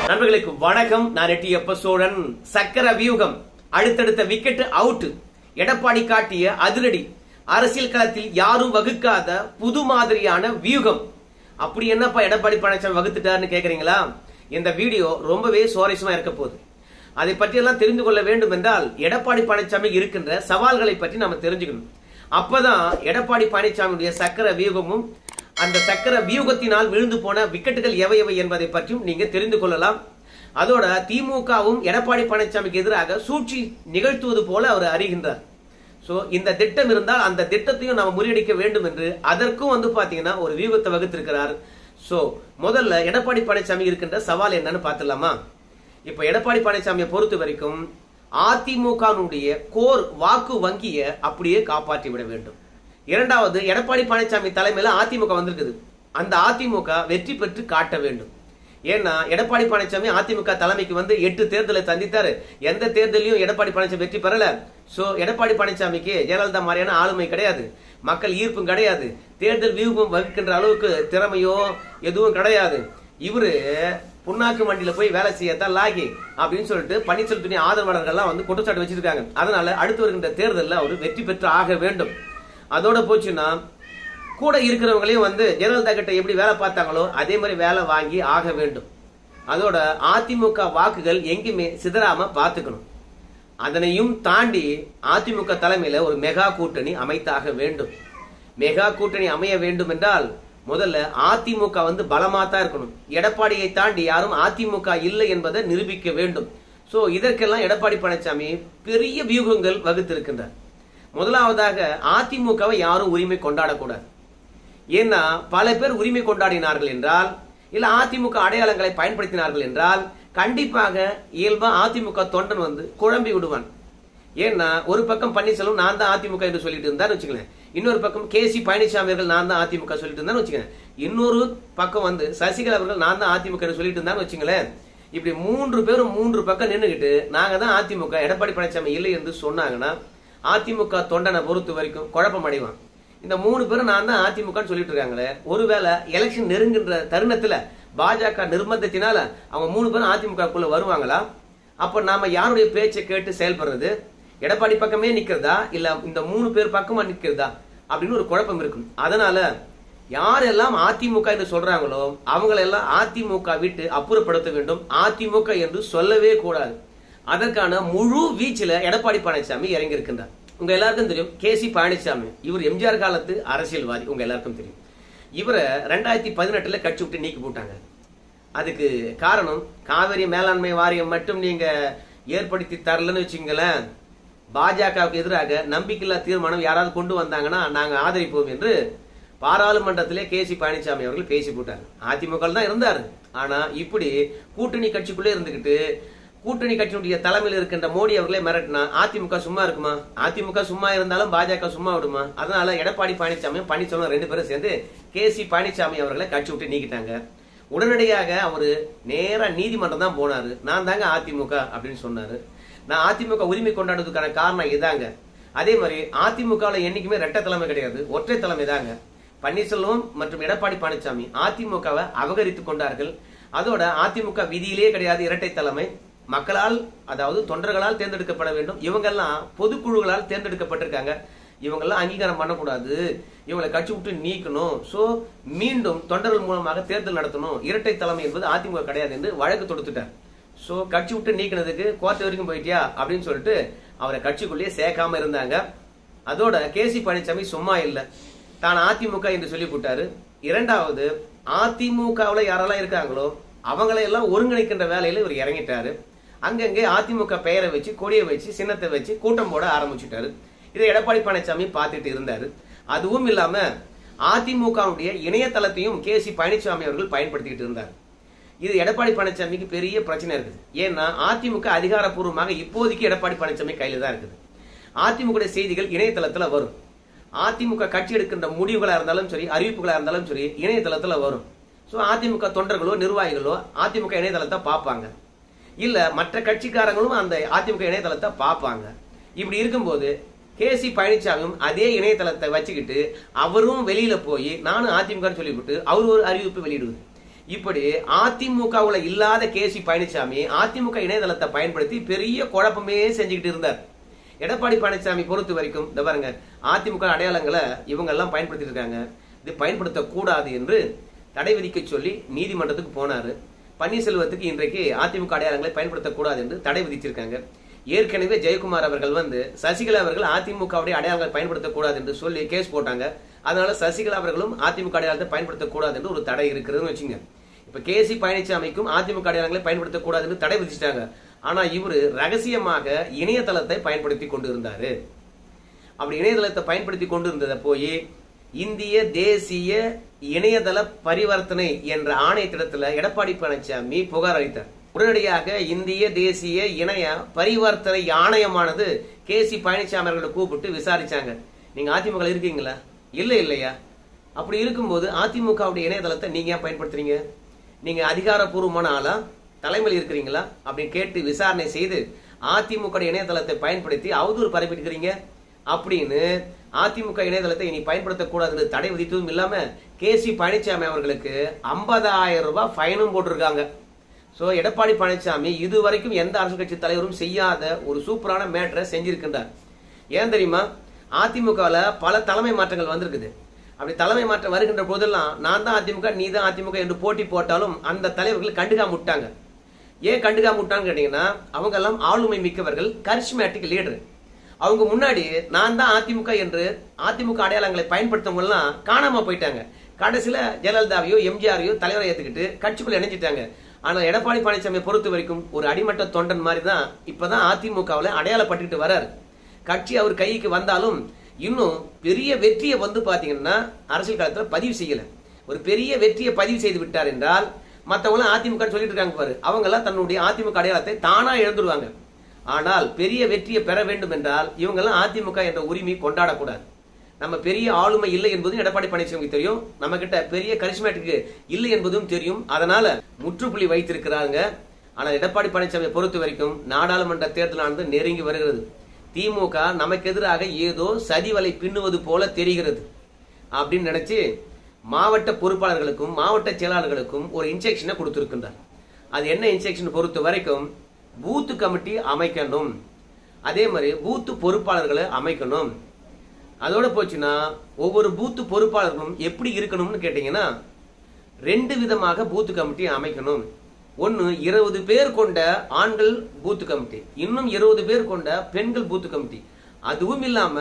நண்பர்களுக்கு வணக்கம். நான் எட்டியப்ப சோழன். சக்கர வியூகம், அடுத்தடுத்த விக்கெட் அவுட், எடப்பாடி காட்டிய அதிரடி, அரசியல் களத்தில் யாரும் வகுக்காத புது மாதிரியான வியூகம். அப்படி என்னப்பா எடப்பாடி பழனிசாமி வகுத்துட்டாருன்னு கேக்குறீங்களா? இந்த வீடியோ ரொம்பவே சுவாரஸ்யமா இருக்க போகுது. அதை பற்றி எல்லாம் தெரிந்து கொள்ள வேண்டும் என்றால் எடப்பாடி பழனிசாமி இருக்கின்ற சவால்களை பற்றி நாம தெரிஞ்சுக்கணும். அப்பதான் எடப்பாடி பழனிசாமியுடைய சக்கர வியூகமும் அந்த சக்கர வியூகத்தினால் விழுந்து போன விக்கெட்டுகள் எவை எவை என்பதை பற்றியும் நீங்க தெரிந்து கொள்ளலாம். அதோட திமுகவும் எடப்பாடி பழனிசாமிக்கு எதிராக சூழ்ச்சி நிகழ்த்துவது போல அவர் அறிகின்றார். சோ இந்த திட்டம் இருந்தால் அந்த திட்டத்தையும் நாம முறியடிக்க வேண்டும் என்று அதற்கும் பாத்தீங்கன்னா ஒரு வியூகத்தை வகுத்திருக்கிறார். சோ முதல்ல எடப்பாடி பழனிசாமி இருக்கின்ற சவால் என்னன்னு பாத்துலாமா? இப்ப எடப்பாடி பழனிசாமியை பொறுத்த வரைக்கும் அதிமுகனுடைய கோர் வாக்கு வங்கியை அப்படியே காப்பாற்றி விட வேண்டும். இரண்டாவது, எடப்பாடி பழனிசாமி தலைமையில அதிமுக வந்திருக்குது. அந்த அதிமுக வெற்றி பெற்று காட்ட வேண்டும். ஏன்னா எடப்பாடி பழனிசாமி அதிமுக தலைமைக்கு 8 தேர்தலை சந்தித்தாரு. எந்த தேர்தலையும் எடப்பாடி பழனிசாமி வெற்றி பெறல. சோ எடப்பாடி பழனிசாமிக்கு ஜெயலலிதா மாதிரியான ஆளுமை கிடையாது, மக்கள் ஈர்ப்பும் கிடையாது, தேர்தல் வியூகம் வகுக்கின்ற அளவுக்கு திறமையோ எதுவும் கிடையாது. இவரு புண்ணாக்கு மண்டியில போய் வேலை செய்யத்தான் லாகி அப்படின்னு சொல்லிட்டு பன்னீர்செல்வத்தின் ஆதரவாளர்கள் குற்றச்சாட்டு வச்சிருக்காங்க. அதனால அடுத்து வருகின்ற தேர்தலில் அவர் வெற்றி பெற்று ஆக வேண்டும். அதோட போச்சுன்னா கூட இருக்கிறவங்களையும் ஜெயலலிதா கிட்ட எப்படி வேலை பார்த்தாங்களோ அதே மாதிரி வேலை வாங்கி ஆக வேண்டும். அதோட அதிமுக வாக்குகள் எங்குமே சிதறாம பார்த்துக்கணும். அதனையும் தாண்டி அதிமுக தலைமையில ஒரு மெகா கூட்டணி அமைத்தாக வேண்டும். மெகா கூட்டணி அமைய வேண்டும் என்றால் முதல்ல அதிமுக பலமா தான் இருக்கணும். எடப்பாடியை தாண்டி யாரும் அதிமுக இல்லை என்பதை நிரூபிக்க வேண்டும். சோ இதற்கெல்லாம் எடப்பாடி பழனிசாமி பெரிய வியூகங்கள் வகுத்திருக்கின்றார். முதலாவதாக அதிமுகவை யாரும் உரிமை கொண்டாடக்கூடாது. ஏன்னா பல பேர் உரிமை கொண்டாடினார்கள் என்றால், இல்ல அதிமுக அடையாளங்களை பயன்படுத்தினார்கள் என்றால் கண்டிப்பாக இயல்பா அதிமுக தொண்டன் குழம்பி விடுவான். ஏன்னா ஒரு பக்கம் பன்னீர்செல்வம் நான் தான் அதிமுக என்று சொல்லிட்டு இருந்தான்னு வச்சுக்கலேன், இன்னொரு பக்கம் கேசி பழனிசாமி அவர்கள் நான் தான் அதிமுக சொல்லிட்டு இருந்தான்னு வச்சுக்கலேன், இன்னொரு பக்கம் சசிகலா அவர்கள் நான் தான் அதிமுக என்று சொல்லிட்டு இருந்தான்னு வச்சுங்களேன். இப்படி 3 பேரும் 3 பக்கம் நின்றுகிட்டு நாங்க தான் அதிமுக, எடப்பாடி பழனிசாமி இல்லை என்று சொன்னாங்கன்னா அதிமுக தொண்டனை பொறுத்த வரைக்கும் குழப்பம் அடைவான். இந்த 3 பேரும் நான் தான் அதிமுக சொல்லிட்டு இருக்காங்களே, ஒருவேளை எலெக்ஷன் நெருங்குன்ற தருணத்துல பாஜக நிர்பந்தத்தினால அவங்க 3 பேரும் அதிமுகக்குள்ள வருவாங்களா? அப்ப நாம யாருடைய பேச்சை கேட்டு செயல்படுறது? எடப்பாடி பக்கமே நிக்கிறதா இல்ல இந்த 3 பேர் பக்கமா நிக்கிறதா அப்படின்னு ஒரு குழப்பம் இருக்கும். அதனால யாரெல்லாம் அதிமுக என்று சொல்றாங்களோ அவங்களெல்லாம் அதிமுக விட்டு அப்புறப்படுத்த வேண்டும். அதிமுக என்று சொல்லவே கூடாது. அதற்கான முழு வீச்சில எடப்பாடி பழனிசாமி இறங்கி இருக்கின்றார். உங்க எல்லாருக்கும் தெரியும் கேசி பழனிசாமி, இவர் எம்ஜிஆர் காலத்து அரசியல்வாதி. உங்க எல்லாருக்கும் தெரியும். இவரை 2018 கட்சி விட்டு நீக்கி போட்டாங்க. அதுக்கு காரணம் காவிரி மேலாண்மை வாரியம் மட்டும் நீங்க ஏற்படுத்தி தரலன்னு வச்சுங்களேன், பாஜகவுக்கு எதிராக நம்பிக்கையில்லா தீர்மானம் யாராவது கொண்டு வந்தாங்கன்னா நாங்க ஆதரிப்போம் என்று பாராளுமன்றத்திலே கேசி பழனிசாமி அவர்கள் பேசி போட்டாங்க. அதிமுக தான் இருந்தாரு. ஆனா இப்படி கூட்டணி கட்சிக்குள்ளே இருந்துகிட்டு கூட்டணி கட்சியினுடைய தலைமையில் இருக்கின்ற மோடி அவர்களே மிரட்டினா அதிமுக சும்மா இருக்குமா? அதிமுக சும்மா இருந்தாலும் பாஜக சும்மா விடுமா? அதனால எடப்பாடி பழனிசாமி பன்னீர்செல்வம் 2 பேரும் சேர்ந்து கேசி பழனிசாமி அவர்களை கட்சி விட்டு நீக்கிட்டாங்க. உடனடியாக அவரு நேரா நீதிமன்றம் தான் போனாரு. நான் தாங்க அதிமுக அப்படின்னு சொன்னாரு. நான் அதிமுக உரிமை கொண்டாடுறதுக்கான காரணம் இதாங்க. அதே மாதிரி அதிமுக என்னைக்குமே இரட்டை தலைமை கிடையாது, ஒற்றை தலைமை தாங்க. பன்னீர்செல்வம் மற்றும் எடப்பாடி பழனிசாமி அதிமுகவை அபகரித்துக் கொண்டார்கள். அதோட அதிமுக விதியிலேயே கிடையாது இரட்டை தலைமை. மக்களால், அதாவது தொண்டர்களால் தேர்ந்தெடுக்கப்பட வேண்டும். இவங்கெல்லாம் பொதுக்குழுக்களால் தேர்ந்தெடுக்கப்பட்டிருக்காங்க. இவங்கெல்லாம் அங்கீகாரம் பண்ணக்கூடாது, இவங்களை கட்சி விட்டு நீக்கணும். சோ மீண்டும் தொண்டர்கள் மூலமாக தேர்தல் நடத்தணும். இரட்டை தலைமை என்பது அதிமுக கிடையாது என்று வழக்கு தொடுத்துட்டார். சோ கட்சி விட்டு நீக்கினதுக்கு கோர்ட் வரைக்கும் போயிட்டியா அப்படின்னு சொல்லிட்டு அவரை கட்சிக்குள்ளேயே சேர்க்காம இருந்தாங்க. அதோட கேசி பழனிசாமி சும்மா இல்ல, தான் அதிமுக என்று சொல்லி போட்டாரு. இரண்டாவது, அதிமுகவுல யாரெல்லாம் இருக்காங்களோ அவங்களை எல்லாம் ஒருங்கிணைக்கின்ற வேலையில இவர் இறங்கிட்டாரு. அங்கங்கே அதிமுக பெயரை வச்சு, கொடியை வச்சு, சின்னத்தை வச்சு கூட்டம் போட ஆரம்பிச்சுட்டாரு. இதை எடப்பாடி பழனிசாமி பார்த்துட்டு இருந்தாரு. அதுவும் இல்லாம அதிமுகவுடைய இணையதளத்தையும் கேசி பழனிசாமி அவர்கள் பயன்படுத்திக்கிட்டு இருந்தார். இது எடப்பாடி பழனிசாமிக்கு பெரிய பிரச்சனை இருக்குது. ஏன்னா அதிமுக அதிகாரப்பூர்வமாக இப்போதைக்கு எடப்பாடி பழனிசாமி கையில தான் இருக்குது. அதிமுக செய்திகள் இணையதளத்துல வரும். அதிமுக கட்சி எடுக்கின்ற முடிவுகளா இருந்தாலும் சரி, அறிவிப்புகளா இருந்தாலும் சரி இணையதளத்துல வரும். சோ அதிமுக தொண்டர்களோ நிர்வாகிகளோ அதிமுக இணையதளத்தை பார்ப்பாங்க, இல்ல மற்ற கட்சிக்காரங்களும் அந்த அதிமுக இணையதளத்தை பார்ப்பாங்க. இப்படி இருக்கும்போது கேசி பழனிசாமியும் அதே இணையதளத்தை வச்சுக்கிட்டு அவரும் வெளியில போய் நானும் அதிமுக சொல்லிவிட்டு அவர் ஒரு அறிவிப்பு வெளியிடுவது. இப்படி அதிமுகவுல இல்லாத கேசி பழனிசாமி அதிமுக இணையதளத்தை பயன்படுத்தி பெரிய குழப்பமே செஞ்சுக்கிட்டு இருந்தார். எடப்பாடி பழனிசாமி பொறுத்த வரைக்கும் இந்த பாருங்க, அதிமுக அடையாளங்களை இவங்க எல்லாம் பயன்படுத்திட்டு இருக்காங்க, இது பயன்படுத்தக்கூடாது என்று தடை விதிக்க சொல்லி நீதிமன்றத்துக்கு போனாரு. பன்னீர்செல்வத்துக்கு இன்றைக்கு அதிமுக அடையாளங்களை பயன்படுத்தக்கூடாது என்று தடை விதிச்சிருக்காங்க. ஏற்கனவே ஜெயக்குமார் அவர்கள் சசிகலா அவர்கள் அதிமுகவுடைய அடையாளங்களை பயன்படுத்தக்கூடாது என்று சொல்லி கேஸ் போட்டாங்க. அதனால சசிகலா அவர்களும் அதிமுக அடையாளத்தை பயன்படுத்தக்கூடாது என்று ஒரு தடை இருக்கிறதுன்னு வச்சுங்க. இப்ப கேசி பழனிசாமிக்கும் அதிமுக அடையாளங்களை பயன்படுத்தக்கூடாது என்று தடை விதிச்சிட்டாங்க. ஆனா இவரு ரகசியமாக இணையதளத்தை பயன்படுத்தி கொண்டு இருந்தாரு. அப்படி இணையதளத்தை பயன்படுத்தி கொண்டு இருந்ததை போய் இந்திய தேசிய இணையதள பரிவர்த்தனை என்ற ஆணையத்திடத்துல எடப்பாடி பழனிசாமி புகார் அளித்தார். உடனடியாக இந்திய தேசிய இணைய பரிவர்த்தனை ஆணையமானது கேசி பழனிசாமி அவர்களை கூப்பிட்டு விசாரிச்சாங்க. நீங்க அதிமுக இருக்கீங்களா? இல்லையா? அப்படி இருக்கும்போது அதிமுகவுடைய இணையதளத்தை நீங்க ஏன் பயன்படுத்துறீங்க? நீங்க அதிகாரப்பூர்வமான ஆளா, தலைமையில் இருக்கிறீங்களா அப்படின்னு கேட்டு விசாரணை செய்து அதிமுக இணையதளத்தை பயன்படுத்தி அவதூறு பரப்பிட்டு அப்படின்னு அதிமுக இணையதளத்தை இனி பயன்படுத்தக்கூடாது தடை விதித்ததும் இல்லாம கேசி பழனிசாமி அவர்களுக்கு 50,000 ரூபாய் ஃபைனும் போட்டிருக்காங்க. சோ எடப்பாடி பழனிசாமி இதுவரைக்கும் எந்த அரசியல் கட்சி தலைவரும் செய்யாத ஒரு சூப்பரான மேட்டரை செஞ்சிருக்கின்றார். ஏன் தெரியுமா? அதிமுகல பல தலைமை மாற்றங்கள் வந்திருக்குது. அப்படி தலைமை மாற்றம் வருகின்ற போதெல்லாம் நான் தான் அதிமுக, நீ தான் அதிமுக என்று போட்டி போட்டாலும் அந்த தலைவர்கள் கண்டுக்காம விட்டாங்க. ஏன் கண்டுக்காம விட்டான்னு கேட்டீங்கன்னா, அவங்க எல்லாம் ஆளுமை மிக்கவர்கள், கரிஸ்மேட்டிக் லீடர். அவங்க முன்னாடி நான் தான் அதிமுக என்று அதிமுக அடையாளங்களை பயன்படுத்தவங்க எல்லாம் காணாம போயிட்டாங்க. கடைசியில ஜெயலலிதாவையோ எம்ஜிஆரையோ தலைவரை ஏத்துக்கிட்டு கட்சிக்குள்ள இணைஞ்சிட்டாங்க. ஆனா எடப்பாடி பழனிசாமி பொறுத்த வரைக்கும் ஒரு அடிமட்ட தொண்டன் மாதிரி தான் இப்பதான் அதிமுகவுல அடையாளப்பட்டுக்கிட்டு வர்றாரு. கட்சி அவர் கைக்கு வந்தாலும் இன்னும் பெரிய வெற்றியை பாத்தீங்கன்னா அரசியல் காலத்துல பதிவு செய்யல. ஒரு பெரிய வெற்றியை பதிவு செய்து விட்டார் என்றால் மத்தவங்க அதிமுக சொல்லிட்டு இருக்காங்க பாரு, அவங்க எல்லாம் தன்னுடைய அதிமுக அடையாளத்தை தானா இழந்துருவாங்க. ஆனால் பெரிய வெற்றியை பெற வேண்டும் என்றால் இவங்க எல்லாம் அதிமுக என்ற உரிமை கொண்டாடக்கூடாது. நம்ம பெரிய ஆளுமை இல்லை என்பதும் எடப்பாடி பழனிசாமிக்கு தெரியும், நம்ம கிட்ட பெரிய கரிஸ்மேட்டிக் இல்லை என்பதும் தெரியும். அதனால முற்றுப்புள்ளி வைத்திருக்கிறாங்க. ஆனால் எடப்பாடி பழனிசாமியை பொறுத்த வரைக்கும் நாடாளுமன்ற தேர்தலானது நெருங்கி வருகிறது. திமுக நமக்கு எதிராக ஏதோ சதிவலை பின்னுவது போல தெரிகிறது அப்படின்னு நினைச்சு மாவட்ட பொறுப்பாளர்களுக்கும் மாவட்ட செயலாளர்களுக்கும் ஒரு இன்ஸ்ட்ரக்ஷனை கொடுத்திருக்கின்றார். அது என்ன இன்ஸ்ட்ரக்ஷன் பொறுத்த வரைக்கும், பூத்து கமிட்டி அமைக்கணும், அதே மாதிரி பூத்து பொறுப்பாளர்களை அமைக்கணும். அதோட போச்சுன்னா ஒவ்வொரு பூத்து பொறுப்பாளர்களும் எப்படி இருக்கணும்னு கேட்டீங்கன்னா 2 விதமாக பூத்து கமிட்டி அமைக்கணும். ஒன்னு 20 பேர் கொண்ட ஆண்கள் பூத்து கமிட்டி, இன்னும் 20 பேர் கொண்ட பெண்கள் பூத்து கமிட்டி. அதுவும் இல்லாம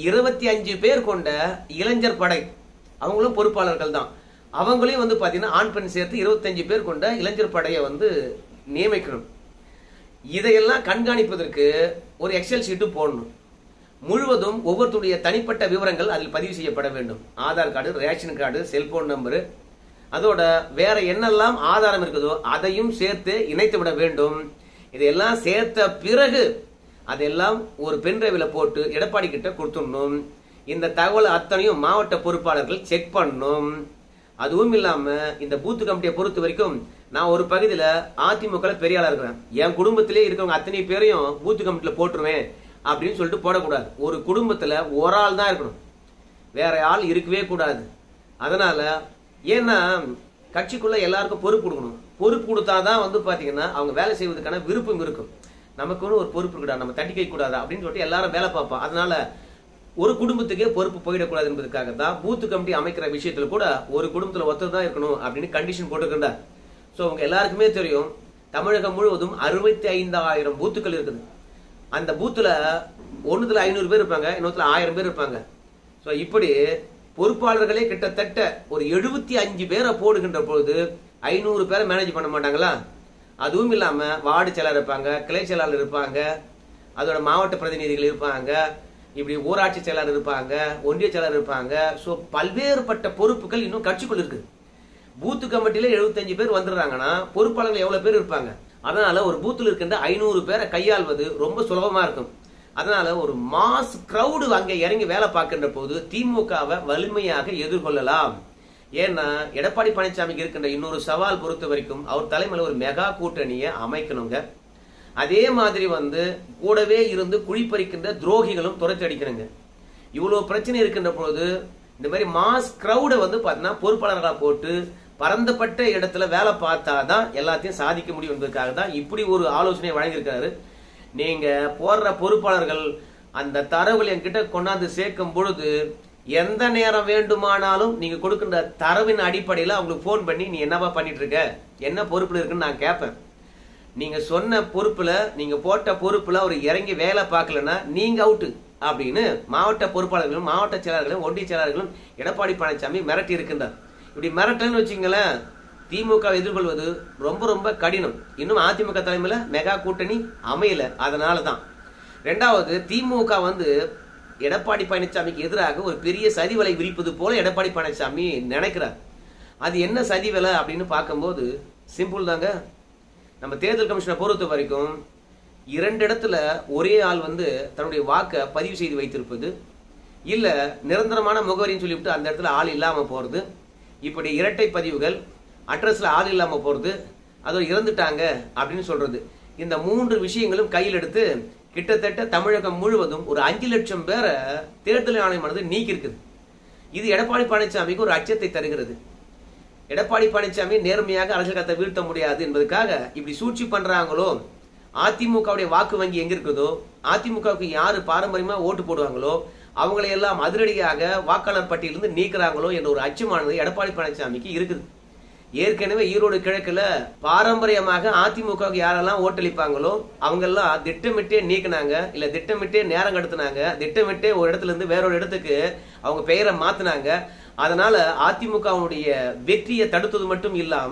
25 பேர் கொண்ட இளைஞர் படை, அவங்களும் பொறுப்பாளர்கள் தான். அவங்களையும் பாத்தீங்கன்னா ஆண் பெண் சேர்த்து 25 பேர் கொண்ட இளைஞர் படையை நியமிக்கணும். இதையெல்லாம் கண்காணிப்பதற்கு ஒரு எக்ஸல் ஷீட்டு போடணும். முழுவதும் ஒவ்வொருத்தருடைய தனிப்பட்ட விவரங்கள் அதில் பதிவு செய்யப்பட வேண்டும். Aadhaar card, ration card, cellphone number, அதோட வேற என்னெல்லாம் ஆதாரம் இருக்குதோ அதையும் சேர்த்து இணைத்து விட வேண்டும். இதையெல்லாம் சேர்த்த பிறகு அதெல்லாம் ஒரு பென்டிரைவ்ல போட்டு எடப்பாடி கிட்ட கொடுத்துடணும். இந்த தகவல் அத்தனையும் மாவட்ட பொறுப்பாளர்கள் செக் பண்ணணும். அதுவும் இல்லாம இந்த பூத்து கமிட்டியை பொறுத்த வரைக்கும் நான் ஒரு பகுதியில அதிமுக பெரிய ஆளா இருக்கிறேன், என் குடும்பத்திலே இருக்கவங்க அத்தனை பேரையும் பூத்து கமிட்டியில போட்டுருவேன் அப்படின்னு சொல்லிட்டு போடக்கூடாது. ஒரு குடும்பத்துல ஒரு ஆள் தான் இருக்கணும், வேற ஆள் இருக்கவே கூடாது. அதனால ஏன்னா கட்சிக்குள்ள எல்லாருக்கும் பொறுப்பு கொடுக்கணும். பொறுப்பு கொடுத்தாதான் பாத்தீங்கன்னா அவங்க வேலை செய்வதற்கான விருப்பம் இருக்கும். நமக்குன்னு ஒரு பொறுப்பு இருக்குடா, நம்ம தட்டிக்க கூடாதா அப்படின்னு சொல்லிட்டு எல்லாரும் வேலை பார்ப்போம். அதனால ஒரு குடும்பத்துக்கே பொறுப்பு போயிடக்கூடாது என்பதற்காக தான் பூத்து கமிட்டி அமைக்கிற விஷயத்துல கூட ஒரு குடும்பத்துல ஒருத்தர் தான் இருக்கணும் அப்படின்னு கண்டிஷன் போட்டுக்கிட்டார். சோ உங்க எல்லாருக்குமே தெரியும், தமிழகம் முழுவதும் 65,000 பூத்துக்கள் இருக்குது. அந்த பூத்துல ஒண்ணுல 500 பேர் இருப்பாங்க, இன்னொருத்துல 1000 பேர் இருப்பாங்க. சோ இப்படி பொறுப்பாளர்களே கிட்டத்தட்ட ஒரு 75 பேரை போடுகின்ற பொழுது 500 பேரை மேனேஜ் பண்ண மாட்டாங்களா? அதுவும் இல்லாம வார்டு செயலாளர் இருப்பாங்க, கிளை செயலாளர் இருப்பாங்க, அதோட மாவட்ட பிரதிநிதிகள் இருப்பாங்க, இப்படி ஊராட்சி செயலாளர் இருப்பாங்க, ஒன்றிய செயலாளர் இருப்பாங்க. சோ பல்வேறுபட்ட பொறுப்புகள் இன்னும் கட்சிக்குள் இருக்கு. பூத்து கமிட்டியில 75 பேர் வந்துடுறாங்கன்னா பொறுப்பாளர்கள் எவ்வளவு பேர் இருப்பாங்க? அதனால ஒரு பூத்துல இருக்கின்ற 500 பேரை கையாள்வது ரொம்ப சுலபமா இருக்கும். அதனால ஒரு மாஸ் கிரௌடு அங்க இறங்கி வேலை பார்க்கின்ற போது திமுகவை வலிமையாக எதிர்கொள்ளலாம். ஏன்னா எடப்பாடி பழனிசாமிக்கு இருக்கின்ற இன்னொரு சவால் பொறுத்த வரைக்கும் அவர் தலைமையில ஒரு மெகா கூட்டணியை அமைக்கணுங்க. அதே மாதிரி கூடவே இருந்து குழிப்பறிக்கின்ற துரோகிகளும் துரத்தி அடிக்கணுங்க. இவ்வளவு பிரச்சனை இருக்கின்ற பொழுது இந்த மாதிரி மாஸ் கிரௌட பாத்தீங்கன்னா பொறுப்பாளர்களா போட்டு பரந்தப்பட்ட இடத்துல வேலை பார்த்தாதான் எல்லாத்தையும் சாதிக்க முடியும் என்பதற்காக தான் இப்படி ஒரு ஆலோசனை வழங்கியிருக்காரு. நீங்க போடுற பொறுப்பாளர்கள் அந்த தரவுகள் என்கிட்ட கொண்டாந்து சேர்க்கும் பொழுது எந்த நேரம் வேண்டுமானாலும் நீங்க கொடுக்கின்ற தரவின் அடிப்படையில் அவங்களுக்கு போன் பண்ணி நீ என்னவா பண்ணிட்டு இருக்க, என்ன பொறுப்புல இருக்குன்னு நான் கேட்பேன். நீங்க சொன்ன பொறுப்புல, நீங்க போட்ட பொறுப்புல அவர் இறங்கி வேலை பார்க்கலன்னா நீங்க அவுட்டு அப்படின்னு மாவட்ட பொறுப்பாளர்களும் மாவட்ட செயலாளர்களும் ஒன்றிய செயலாளர்களும் எடப்பாடி பழனிசாமி மிரட்டி இருக்கின்றார். இப்படி மிரட்டல்னு வச்சுங்களேன், திமுக எதிர்கொள்வது ரொம்ப ரொம்ப கடினம். இன்னும் அதிமுக தலைமையில மெகா கூட்டணி அமையல. அதனாலதான். ரெண்டாவது, திமுக எடப்பாடி பழனிசாமிக்கு எதிராக ஒரு பெரிய சதிவலை விரிப்பது போல எடப்பாடி பழனிசாமி நினைக்கிறார். அது என்ன சதிவலை அப்படின்னு பார்க்கும்போது சிம்பிள் தாங்க. நம்ம தேர்தல் கமிஷனை பொறுத்த வரைக்கும் 2 இடத்துல ஒரே ஆள் தன்னுடைய வாக்கை பதிவு செய்து வைத்திருப்பது, இல்ல நிரந்தரமான முகவரின்னு சொல்லிவிட்டு அந்த இடத்துல ஆள் இல்லாம போறது, இப்படி இரட்டை பதிவுகள், அட்ரஸ்ல ஆள் இல்லாம போறது, அதோட இறந்துட்டாங்க அப்படின்னு சொல்றது, இந்த 3 விஷயங்களும் கையில் எடுத்து கிட்டத்தட்ட தமிழகம் முழுவதும் ஒரு 5 லட்சம் பேரை தேர்தல் ஆணையமானது நீக்கி இருக்குது. இது எடப்பாடி பழனிசாமிக்கு ஒரு அச்சத்தை தருகிறது. எடப்பாடி பழனிசாமி நேர்மையாக அரசியல் களத்தை வீழ்த்த முடியாது என்பதற்காக இப்படி சூழ்ச்சி பண்றாங்களோ, அதிமுகவுடைய வாக்கு வங்கி எங்க இருக்குதோ, அதிமுகவுக்கு யாரு பாரம்பரியமா ஓட்டு போடுவாங்களோ அவங்களை எல்லாம் அதிரடியாக வாக்காளர் பட்டியலிருந்து நீக்கிறாங்களோ என்ற ஒரு அச்சமானது எடப்பாடி பழனிசாமிக்கு இருக்குது. ஏற்கனவே ஈரோடு கிழக்குல பாரம்பரியமாக அதிமுகவுக்கு யாரெல்லாம் ஓட்டளிப்பாங்களோ அவங்க எல்லாம் திட்டமிட்டே நீக்கினாங்க, இல்ல திட்டமிட்டே நேரம் கடத்தினாங்க, திட்டமிட்டே ஒரு இடத்துல இருந்து வேறொரு இடத்துக்கு அவங்க பெயரை மாத்தினாங்க. அதனால அதிமுகவுடைய வெற்றியை தடுத்தது மட்டும் இல்லாம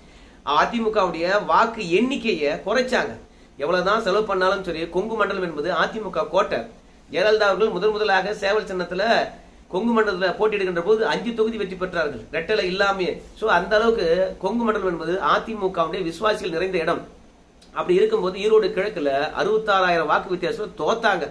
அதிமுகவுடைய வாக்கு எண்ணிக்கையை குறைச்சாங்க. எவ்வளவுதான் செலவு பண்ணாலும் சரி, கொங்கு மண்டலம் என்பது அதிமுக கோட்டை. ஜெயலலிதா அவர்கள் முதலாக சேவல் சின்னத்துல கொங்கு மண்டலத்தில் போட்டியிடுகின்ற போது 5 தொகுதி வெற்றி பெற்றார்கள், ரெட்டலை இல்லாமே. சோ அந்த அளவுக்கு கொங்கு மண்டலம் என்பது அதிமுகவுடைய விசுவாசிகள் நிறைந்த இடம். அப்படி இருக்கும்போது ஈரோடு கிழக்குல 66,000 வாக்கு வித்தியாசம் தோத்தாங்க.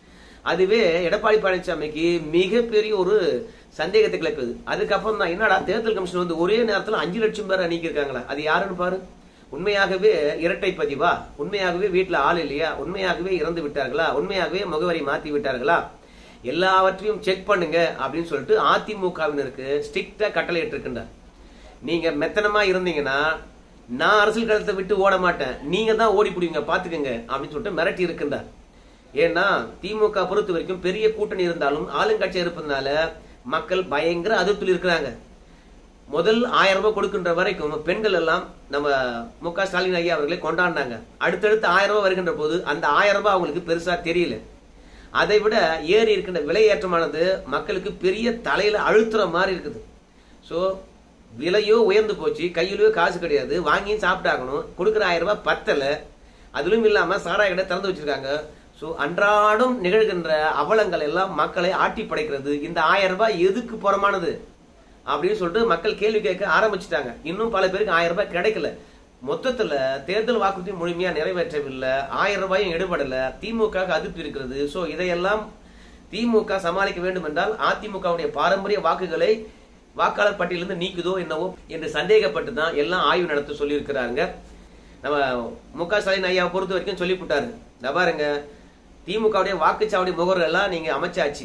அதுவே எடப்பாடி பழனிசாமிக்கு மிகப்பெரிய ஒரு சந்தேகத்தை கிளப்புது. அதுக்கப்புறம் தான் என்னடா தேர்தல் கமிஷன் ஒரே நேரத்தில் 5 லட்சம் பேரை நீக்கிருக்காங்களா, அது யாருன்னு பாரு. உண்மையாகவே இரட்டை பதிவா, உண்மையாகவே வீட்டுல ஆள் இல்லையா, உண்மையாகவே இறந்து விட்டார்களா, உண்மையாகவே முகவரி மாத்தி விட்டார்களா, எல்லாவற்றையும் செக் பண்ணுங்க அப்படின்னு சொல்லிட்டு அதிமுகவினருக்கு ஸ்ட்ரிக்டா கட்டளை இட்டிருக்கின்றார். நீங்க மெத்தனமா இருந்தீங்கன்னா நான் அரசியல் களத்தை விட்டு ஓட மாட்டேன், நீங்க தான் ஓடி பிடிங்க பாத்துக்கங்க அப்படின்னு சொல்லிட்டு மிரட்டி இருக்கின்றார். ஏன்னா திமுக பொறுத்த வரைக்கும் பெரிய கூட்டணி இருந்தாலும் ஆளுங்கட்சி இருப்பதனால மக்கள் பயங்கர அதிருப்தியில் இருக்கிறாங்க. முதல் 1000 ரூபாய் கொடுக்கின்ற வரைக்கும் பெண்கள் எல்லாம் நம்ம மு.க. ஸ்டாலின் ஐயா அவர்களை கொண்டாடினாங்க. அடுத்தடுத்து 1000 ரூபாய் வருகின்ற போது அந்த 1000 ரூபாய் அவங்களுக்கு பெருசா தெரியல. அதை விட ஏறி இருக்கின்ற விலையேற்றமானது மக்களுக்கு பெரிய தலையில அழுத்துற மாதிரி இருக்குது. சோ விலையோ உயர்ந்து போச்சு, கையிலயோ காசு கிடையாது, வாங்கியும் சாப்பிட்டாகணும், கொடுக்குற 1000 ரூபாய் பத்தல. அதிலும் இல்லாம சாராய கடை திறந்து வச்சிருக்காங்க. சோ அன்றாடம் நிகழ்கின்ற அவலங்கள் எல்லாம் மக்களை ஆட்டி படைக்கிறது. இந்த 1000 ரூபாய் எதுக்கு புறமானது அப்படின்னு சொல்லிட்டு மக்கள் கேள்வி கேட்க ஆரம்பிச்சுட்டாங்க. இன்னும் பல பேருக்கு 1000 ரூபாய் கிடைக்கல. மொத்தத்துல தேர்தல் வாக்குறுதி முழுமையா நிறைவேற்றவில்லை, 1000 ரூபாயும் எடுபடல, திமுக அதிருப்தி இருக்கிறது. சோ இதையெல்லாம் திமுக சமாளிக்க வேண்டும் என்றால் அதிமுகவுடைய பாரம்பரிய வாக்குகளை வாக்காளர் பட்டியலிருந்து நீக்குதோ என்னவோ என்று சந்தேகப்பட்டு தான் எல்லாம் ஆய்வு நடத்த சொல்லி இருக்கிறாங்க. நம்ம மு.க. ஸ்டாலின் ஐயாவை பொறுத்த வரைக்கும் சொல்லிவிட்டாரு, பாருங்க திமுகவுடைய வாக்குச்சாவடி முகவர்கள் எல்லாம் நீங்க அமைச்சாச்சு,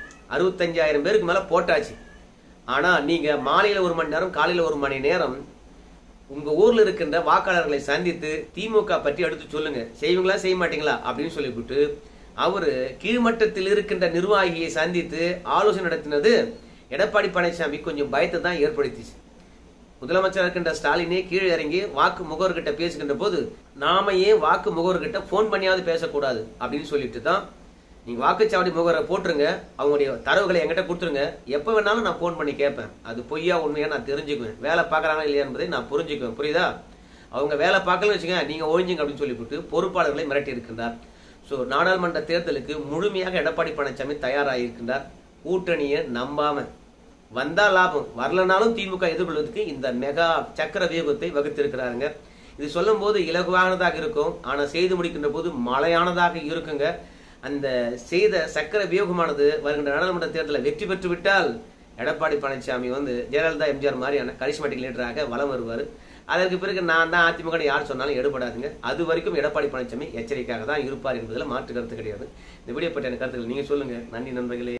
65,000 பேருக்கு மேல போட்டாச்சு. ஆனா நீங்க மாலையில 1 மணி நேரம், காலையில 1 மணி நேரம் உங்க ஊர்ல இருக்கின்ற வாக்காளர்களை சந்தித்து திமுக பற்றி எடுத்து சொல்லுங்க, செய்வீங்களா செய்ய மாட்டீங்களா அப்படின்னு சொல்லிவிட்டு அவரு கீழ்மட்டத்தில் இருக்கின்ற நிர்வாகியை சந்தித்து ஆலோசனை நடத்தினது எடப்பாடி பழனிசாமி கொஞ்சம் பயத்தை தான் ஏற்படுத்திச்சு. முதலமைச்சர் இருக்கின்ற ஸ்டாலினே கீழே இறங்கி வாக்கு முகவர்கிட்ட பேசுகின்ற போது நாம ஏன் வாக்கு முகவர்கிட்ட போன் பண்ணியாவது பேசக்கூடாது அப்படின்னு சொல்லிட்டு தான் நீங்க வாக்குச்சாவடி முகவரை போட்டுருங்க, அவங்களுடைய தரவுகளை என்கிட்ட கொடுத்துருங்க, எப்ப வேணாலும் நான் போன் பண்ணி கேட்பேன், அது பொய்யா உண்மையா நான் தெரிஞ்சுக்குவேன், வேலை பார்க்கறாங்களா இல்லையா என்பதை நான் புரிஞ்சுக்குவேன், புரியுதா? அவங்க வேலை பார்க்கலன்னு வச்சுங்க, நீங்க ஒழிஞ்சுங்க அப்படின்னு சொல்லிவிட்டு பொறுப்பாளர்களை மிரட்டி இருக்கின்றார். சோ நாடாளுமன்ற தேர்தலுக்கு முழுமையாக எடப்பாடி பழனிசாமி தயாராகியிருக்கின்றார். கூட்டணியை நம்பாம வந்தா லாபம், வரலனாலும் திமுக எதிர்கொள்வதற்கு இந்த மெகா சக்கர வியூகத்தை வகுத்திருக்கிறாங்க. இது சொல்லும் போது இலகுவானதாக இருக்கும், ஆனா செய்து முடிக்கின்ற போது மழையானதாக இருக்குங்க. அந்த செய்த சக்கர வியூகமானது வருகின்ற நாடாளுமன்ற தேர்தலில் வெற்றி பெற்று விட்டால் எடப்பாடி பழனிசாமி ஜெயலலிதா எம்ஜிஆர் மாதிரியான கரிஸ்மேட்டிக் லீடராக வலம் வருவார். அதற்கு பிறகு நான் தான் அதிமுக யார் சொன்னாலும் எடுபடாதுங்க. அது வரைக்கும் எடப்பாடி பழனிசாமி எச்சரிக்கையாக தான் இருப்பார் என்பதில் மாற்று கருத்து கிடையாது. இந்த வீடியோ பற்றிய கருத்துக்கள் நீங்க சொல்லுங்க. நன்றி நண்பர்களே.